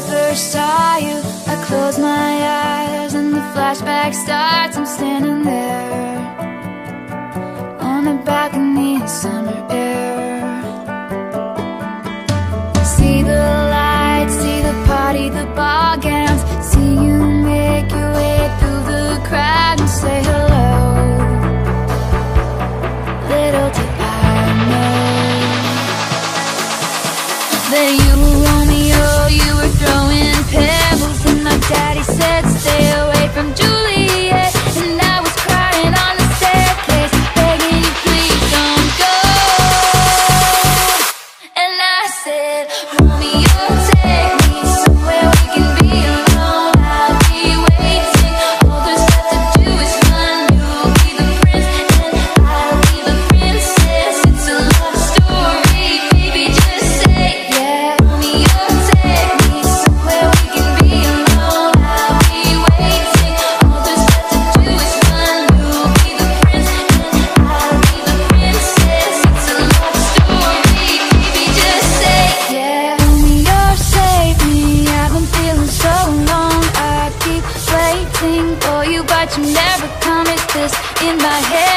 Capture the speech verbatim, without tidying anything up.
first saw you, I close my eyes and the flashback starts. I'm standing there on the balcony in summer air. See the lights, see the party, the ball gowns. See you make your way through the crowd and say hello. Little did I know that you were Romeo, you were throwing pebbles, and my daddy said stay away from Juliet. And I was crying on the staircase, begging you please don't go. And I said, Romeo, take me somewhere we can be alone. I'll be waiting, all there's left to do is run. You'll be the prince and I'll be the princess. It's a love story, baby, just say yeah. Romeo, take me somewhere we can be alone. I'll be waiting, all there's left to do is run. You'll be the prince and I'll be the princess. It's a love story, baby, just say yeah. Romeo, save me, I've been feeling so alone. I keep waiting for you, but you never come. It's this in my head.